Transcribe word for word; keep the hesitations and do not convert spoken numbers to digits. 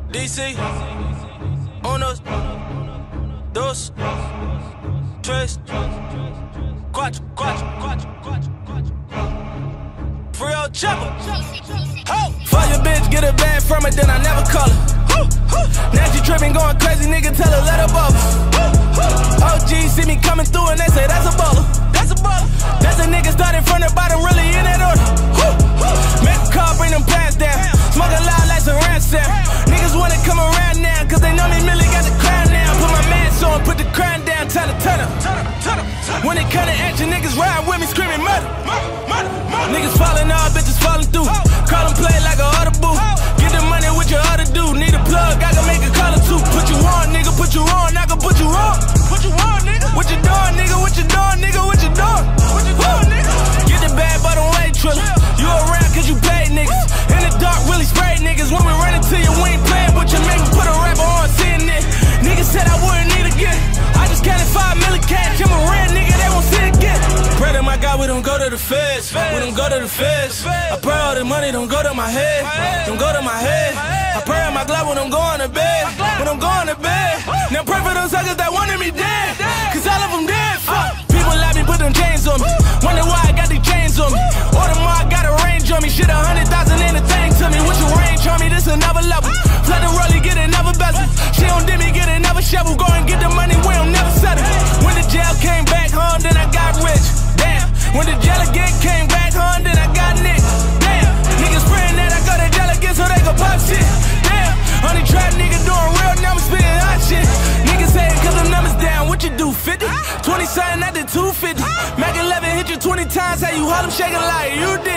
D C, unos, dos, tres, cuatro, cuatro, cuatro, cuatro, cuatro. Free old chopper. Ho! Fuck your bitch, get a bag from it, then I never call her. Now she tripping, going crazy, nigga, tell her let her bubble. O G see me coming through and they say that's a baller. That's a baller. That's a nigga starting from the bottom, really in that order. Make a call, bring them pants down. Smoke a lot like some ransom. Niggas wanna come around now, cause they know me really got the crown now. Put my mask on, put the crown down, tell her, turn up. When it come to action, niggas ride with me screaming murder. Niggas falling off, bitches falling through. Call them play like a audible. Get the money with your other dude. Need a plug, I can make a call or two. Put you on, nigga, put you on, I can put you on. Put you on, nigga. What you doing, nigga? What you doing, nigga? What you doing? What you doing, nigga? Get the bad, but don't wait, Triller. You around cause you paid niggas. In the dark, really sprayed niggas. When we run into you, we ain't playing, but you make me put a rapper on seeing it. Niggas said I wouldn't need again. I just counted five million cash. I'm a rare nigga, they won't see it again. Pray to my God, we don't go to the feds. We don't go to the feds. I pray all the money don't go to my head. Don't go to my head. I pray on my glove when I'm going to bed. When I'm going to bed. Now pray for those suckers that wanted me dead. Cause all of them dead. Fuck. People let me put them chains on me. Wonder why I got these chains on me. Or the more I got a range on me. Shit, a hundred thousand ain't a thing to me. With your range on me, this another level. Flood the rollie, get another bezel. She don't dip me, get another shovel. Go and get the money, we don't never settle. When the jail came back home, then I got rich. Damn. When the jail again came back home, then I got nicked. Damn. Niggas praying that I go to jail again so they can pop shit. Damn. Only trap nigga doing real numbers, spitting hot shit. Niggas saying cause the numbers down, what you do, fifty? twenty something, I did two fifty. Mac eleven hit you twenty times, how you hold them shaking like you did.